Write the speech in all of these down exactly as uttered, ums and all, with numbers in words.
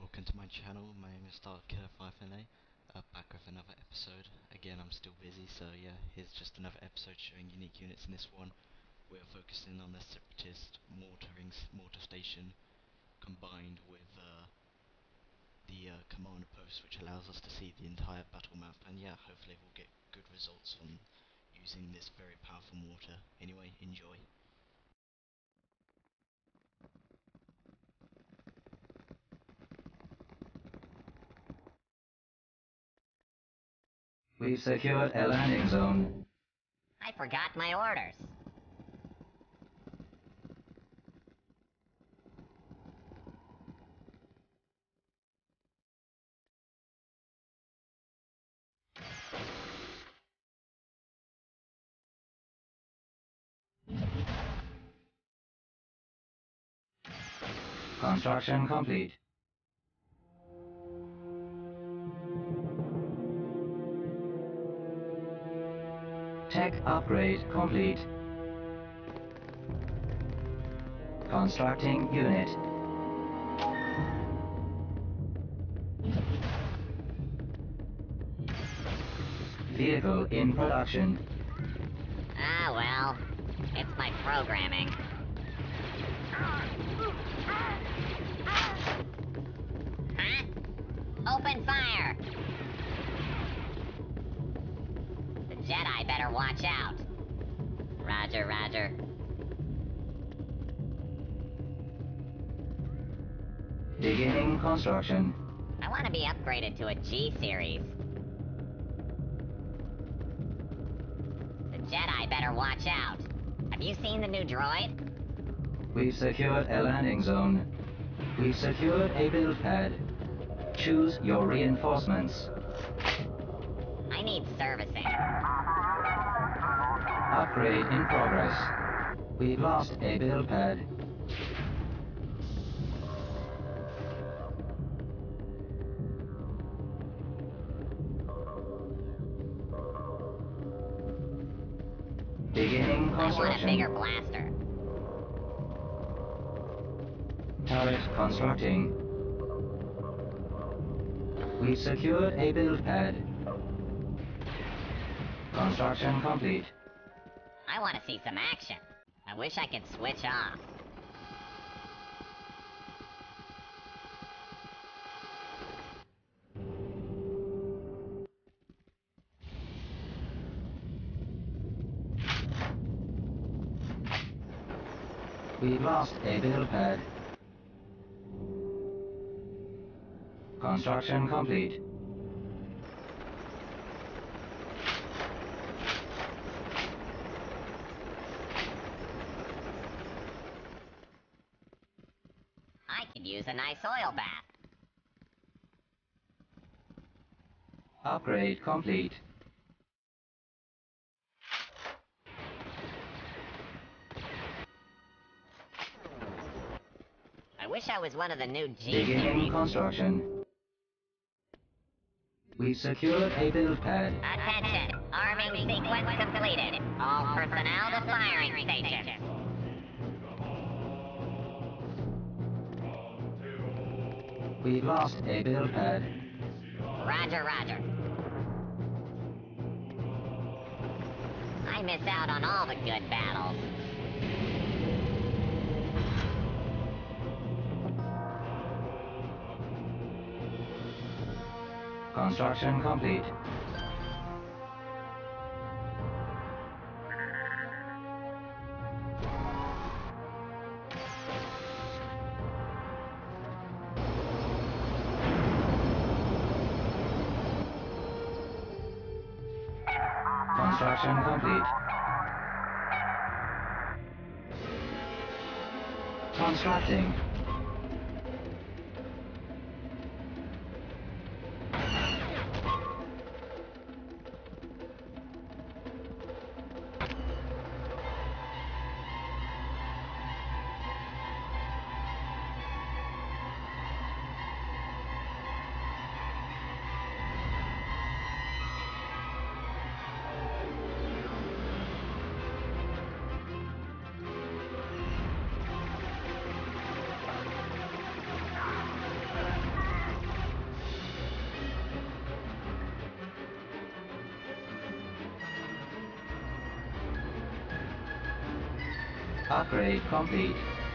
welcome to my channel. My name is Dark Killer five N A, uh, back with another episode. Again, I'm still busy, so yeah, here's just another episode showing unique units. In this one, we're focusing on the Separatist mortaring, mortar station, combined with uh, the uh, commander post, which allows us to see the entire battle map, and yeah, hopefully we'll get good results from using this very powerful mortar. Anyway, enjoy. We've secured a landing zone. I forgot my orders. Construction complete. Tech upgrade complete. Constructing unit. Vehicle in production. Ah, well. It's my programming. Huh? Open fire! The Jedi better watch out. Roger, roger. Beginning construction. I want to be upgraded to a G series. The Jedi better watch out. Have you seen the new droid? We've secured a landing zone. We've secured a build pad. Choose your reinforcements. I need servicing. Upgrade in progress. We've lost a build pad. Beginning I want a bigger construction. blaster. Turret constructing. We've secured a build pad. Construction complete. I want to see some action. I wish I could switch off. We've lost a build pad. Construction complete. I could use a nice oil bath. Upgrade complete. I wish I was one of the new G Beginning series. construction. We've secured a build pad. Attention! Arming sequence completed. All personnel to firing station. We've lost a build pad. Roger, roger. I miss out on all the good battles. Construction complete. Construction complete. Constructing. Upgrade complete.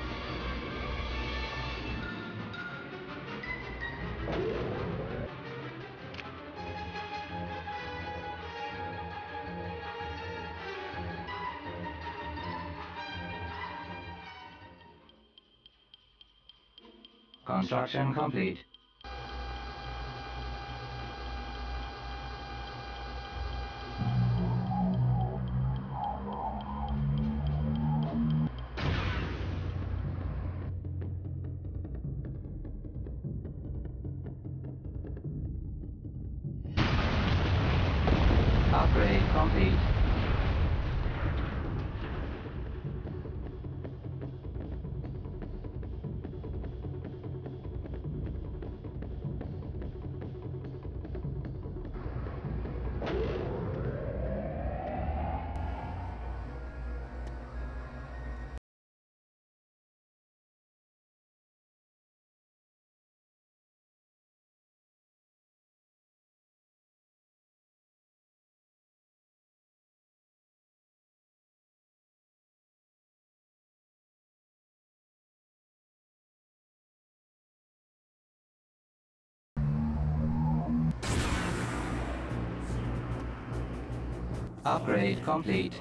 Construction complete. Upgrade complete. Upgrade complete.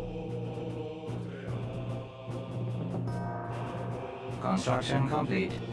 Construction complete.